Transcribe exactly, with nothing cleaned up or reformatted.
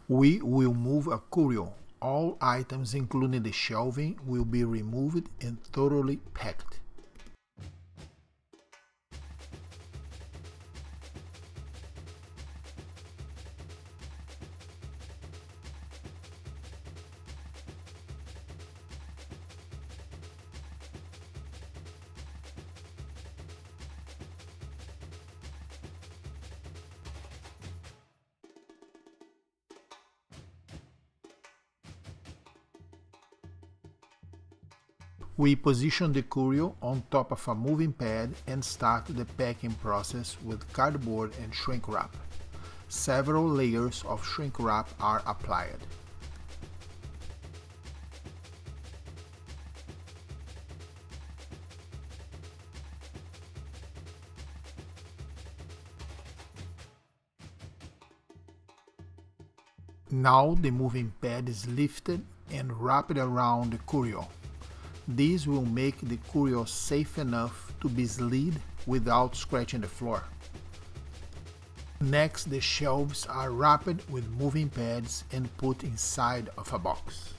We will move a Curio. All items, including the shelving, will be removed and thoroughly packed. We position the Curio on top of a moving pad and start the packing process with cardboard and shrink wrap. Several layers of shrink wrap are applied. Now the moving pad is lifted and wrapped around the Curio. This will make the Curio safe enough to be slid without scratching the floor. Next, the shelves are wrapped with moving pads and put inside of a box.